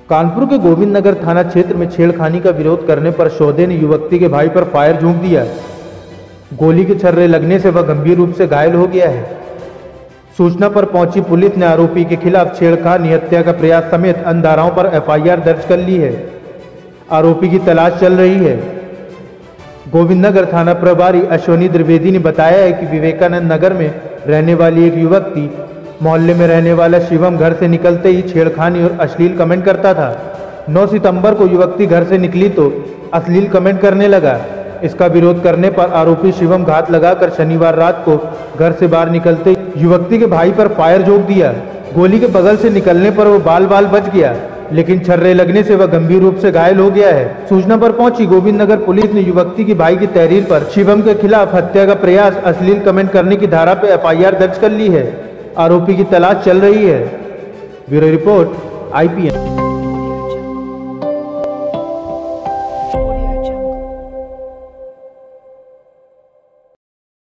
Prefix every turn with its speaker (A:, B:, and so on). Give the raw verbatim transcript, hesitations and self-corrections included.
A: कानपुर के गोविंद नगर थाना क्षेत्र में छेड़खानी का विरोध करने पर शोधे ने युवती के भाई पर फायर झोंक दिया। गोली के छर्रे लगने से वह गंभीर रूप से घायल हो गया है। सूचना पर पहुंची पुलिस ने आरोपी के खिलाफ छेड़खानी, हत्या का प्रयास समेत अन्य धाराओं पर एफ आई आर दर्ज कर ली है। आरोपी की तलाश चल रही है। गोविंद नगर थाना प्रभारी अश्विनी द्विवेदी ने बताया है कि विवेकानंद नगर में रहने वाली एक युवती मोहल्ले में रहने वाला शिवम घर से निकलते ही छेड़खानी और अश्लील कमेंट करता था। नौ सितंबर को युवती घर से निकली तो अश्लील कमेंट करने लगा। इसका विरोध करने पर आरोपी शिवम घात लगाकर शनिवार रात को घर से बाहर निकलते युवती के भाई पर फायर झोंक दिया। गोली के बगल से निकलने पर वो बाल बाल बच गया, लेकिन छर्रे लगने से वह गंभीर रूप से घायल हो गया है। सूचना पर पहुंची गोविंद नगर पुलिस ने युवती की भाई की तहरीर पर शिवम के खिलाफ हत्या का प्रयास, अश्लील कमेंट करने की धारा पर एफ आई आर दर्ज कर ली है। आरोपी की तलाश चल रही है। Bureau report I P N.